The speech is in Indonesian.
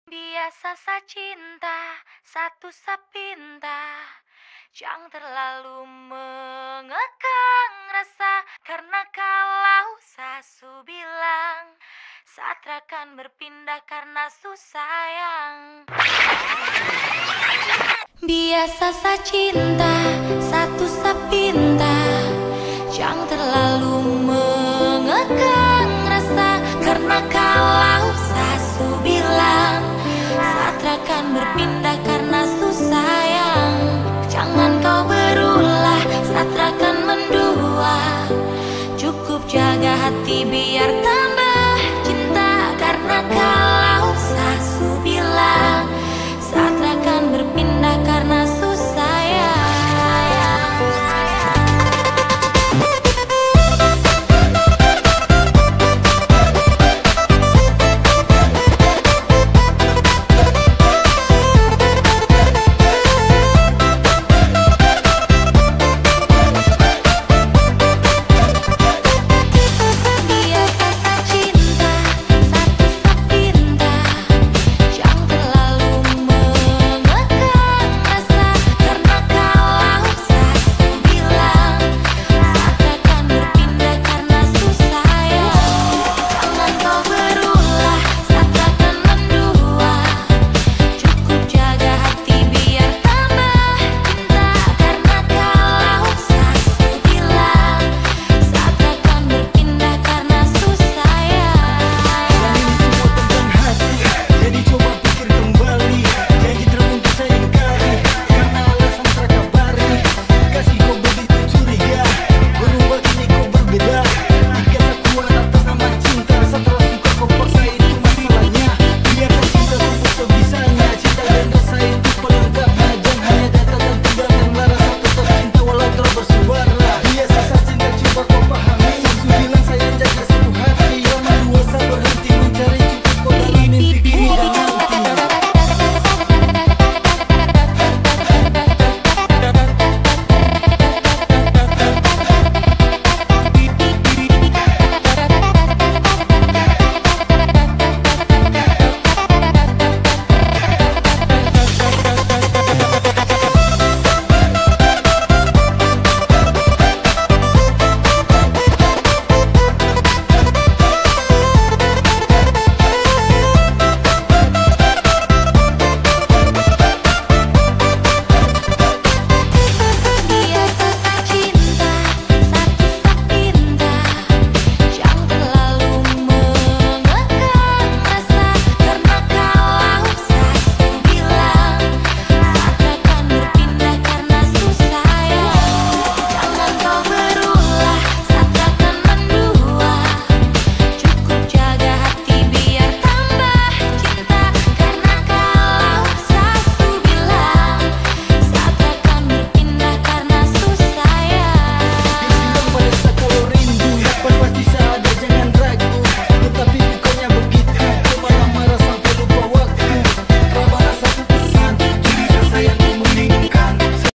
Biasa sa cinta, satu sapinta. Jangan terlalu mengekang rasa, karena kalau sasu bilang Satra akan berpindah karena susayang. Biasa sa cinta, satu sapinta. Jangan terlalu mengekang rasa, karena kalau sasu bilang Satra akan berpindah karena susayang. Jangan kau berulah, Satra akan mendua. Cukup jaga hati biar